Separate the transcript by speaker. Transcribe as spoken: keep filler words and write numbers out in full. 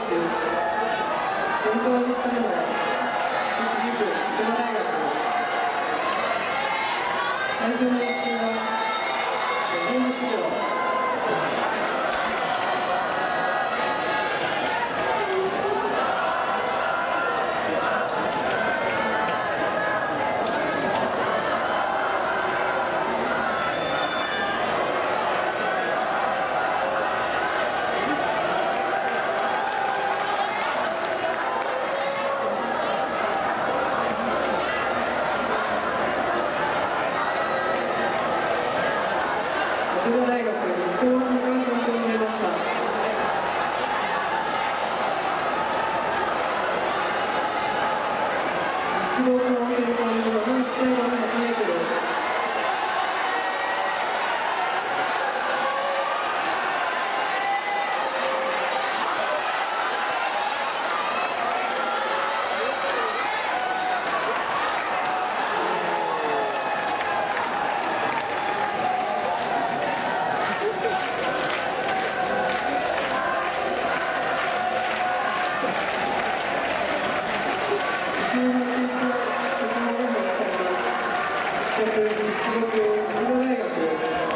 Speaker 1: 先頭を振ったのは少しずつ筑波大学。最初のいっ周はごじゅうはちびょう。筑波大学西高校が先頭に出ました。西高校を先頭にまもなく最後のはちメートル。西高校、筑波大学。